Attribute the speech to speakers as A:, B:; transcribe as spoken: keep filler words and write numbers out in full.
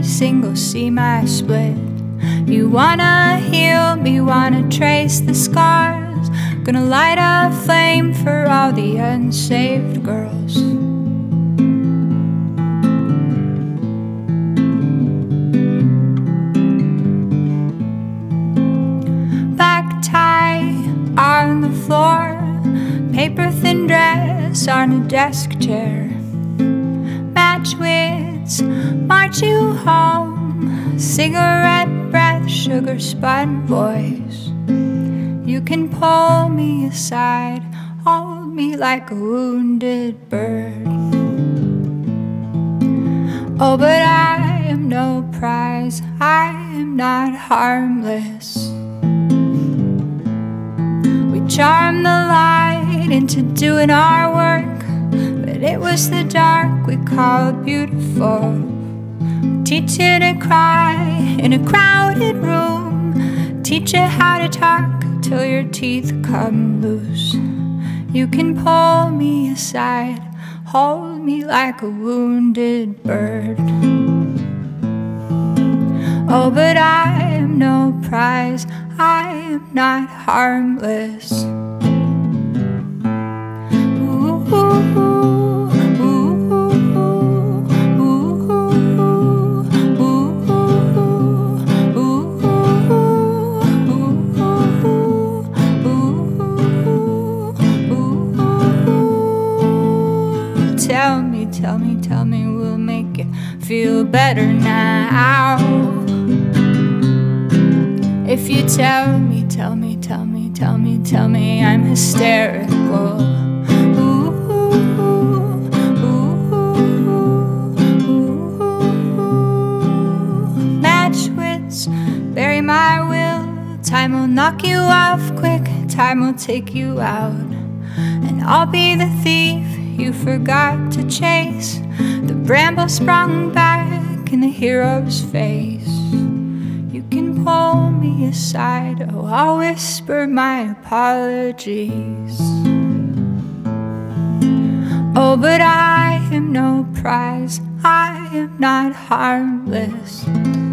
A: single seam I split. You wanna heal me, wanna trace the scars. Gonna light a flame for all the unsaved girls. Black tie on the floor, paper thin dress on a desk chair. Match wits march you home, cigarette breath, sugar spun voice. You can pull me aside, hold me like a wounded bird. Oh, but I am no prize, I am not harmless. We charm the light into doing our work, but it was the dark we called beautiful. Teach you to cry in a crowded room, teach you how to talk till your teeth come loose. You can pull me aside, hold me like a wounded bird. Oh, but I am no prize, I am not harmless. Ooh, ooh, ooh. Tell me, tell me, tell me, we'll make you feel better now. If you tell me, tell me, tell me, tell me, tell me I'm hysterical. Ooh, ooh, ooh, ooh, ooh. Match wits, bury my will. Time will knock you off quick, time will take you out. And I'll be the thief you forgot to chase, the bramble sprung back in the hero's face. You can pull me aside, oh, I'll whisper my apologies. Oh, but I am no prize, I am not harmless.